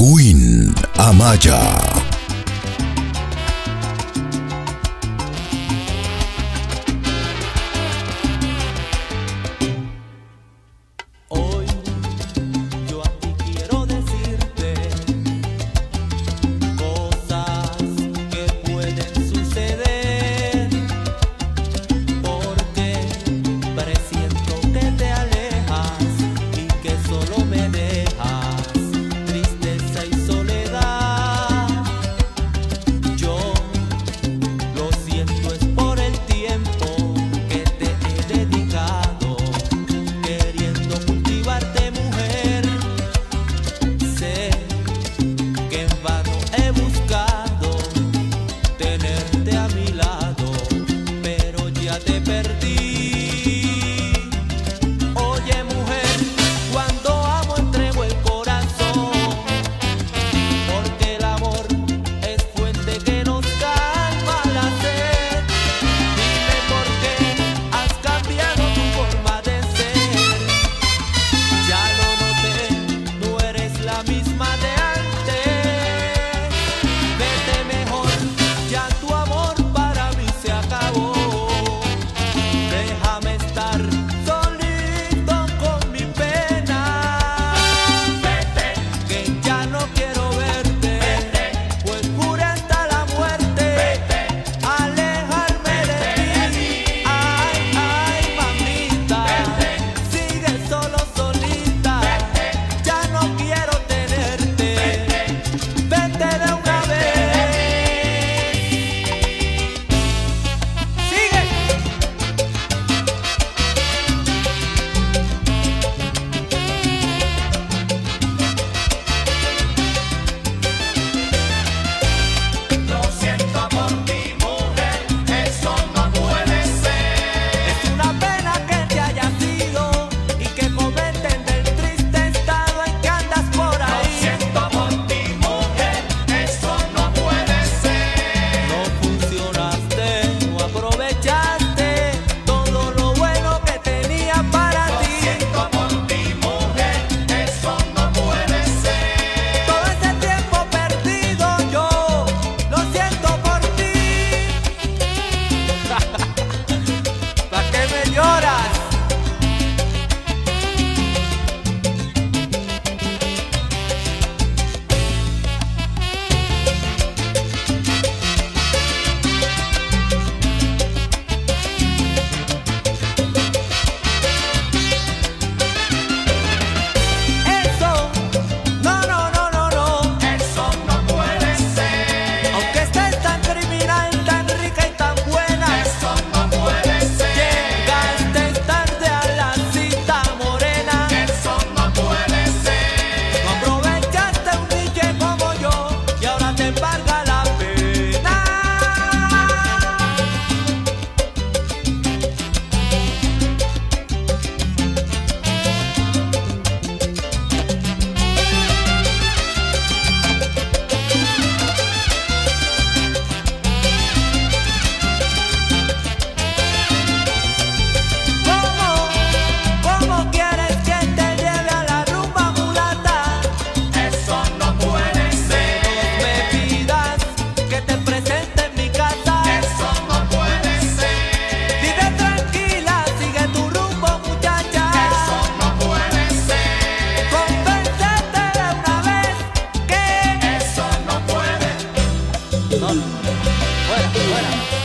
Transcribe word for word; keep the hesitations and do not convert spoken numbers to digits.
Queen Amaya. Hoy yo a ti quiero decirte cosas que pueden suceder, porque presiento que te alejas y que solo me dejas tristeza y soledad. Yo lo siento, es por el tiempo que te he dedicado queriendo cultivarte, mujer. Sé que en vano he buscado tenerte a mi lado, pero ya te perdí. Oye, mujer, cuando amo entrego el corazón, porque el amor es fuente que nos calma la sed. Dime por qué has cambiado tu forma de ser. Ya lo noté, no eres la misma de antes. Vete mejor, ya tu amor para mí se acabó. Déjame estar solito con mi pena. Vete, que ya no quiero verte. Vete, pues juré hasta la muerte. Vete, alejarme de ti. Ay, ay, mamita. Vete, sigue solo solita. Vete, ya no quiero tenerte. Vete, vete de una vez. Sigue. Lo siento por ti, mujer, eso no puede ser. Es una pena que te hayas ido y que comenten del triste estado en que andas por ahí. Lo siento por ti, mujer, eso no puede ser. No funcionaste, no aprovechaste todo lo bueno que tenía para ti. Lo siento por ti, mujer, eso no puede ser. Todo ese tiempo perdido yo lo siento por ti. ¿Para qué me lloras? Eso, no, no, no, no, no. Eso no puede ser. Aunque estés tan criminal, tan rica y tan buena, eso no puede ser. Llegaste tarde a la cita, morena. Eso no puede ser. No aprovechaste un D J como yo y ahora te embarga la pena. ¿Cómo, cómo quieres que te lleve a la rumba, mulata? Eso no puede ser. No me pidas que te presente en mi casa. Eso no puede ser. Vive tranquila, sigue tu rumbo, muchacha. Eso no puede ser. Convéncete de una vez que eso no puede. No, no, no, no. Fuera, fuera.